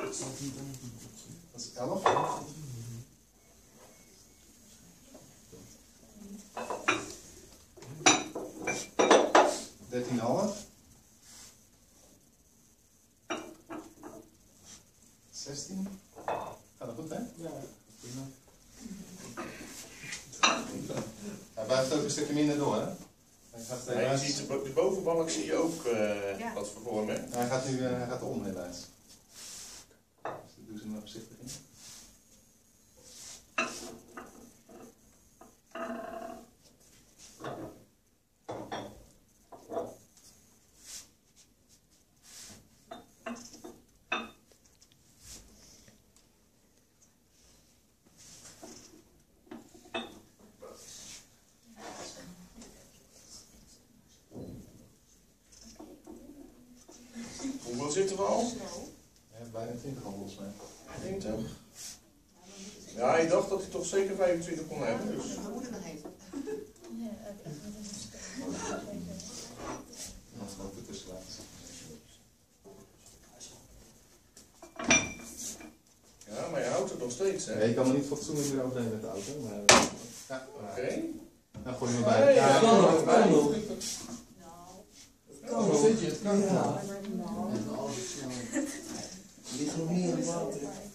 Dat is 11. 13,5. 16. Gaat dat goed, hè? Ja, prima. Hij blijft ook een stukje minder door, hè? Ja, je ziet de bovenbalk zie je ook wat vervormen. Hij gaat om helaas. Dus dat doen ze maar voorzichtig in. Hoeveel zitten we al? Ja, bijna 20 al volgens mij. 20. Ja, ik dacht dat hij toch zeker 25 kon hebben. Dus. We moeten nog even. Dat is ook de tussenlaat. Ja, maar je houdt het nog steeds, hè? Nee, ik kan me niet fatsoenlijk meer overheen met de auto, maar... Ja, Oké. dan gooi je me bij. Ja, Het kan nog, het kan nog. Nou, Hoe zit je? Het kan nog. nou. Er ligt nog meer in water.